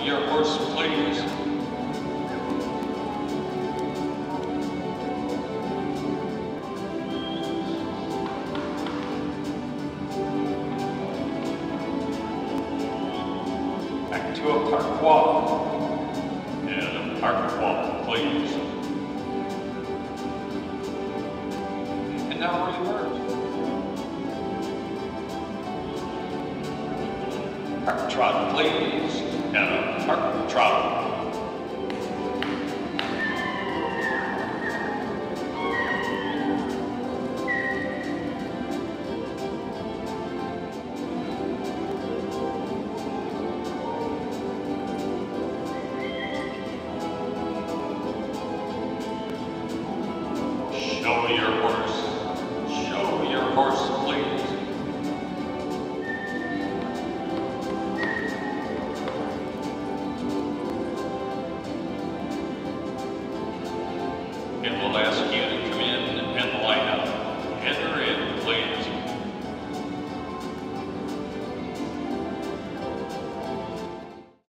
your horse, please. Back to a park walk. And a park walk, please. And now reverse. Park trot, please. And a park trot. Show your horse. Show your horse, please. And we'll ask you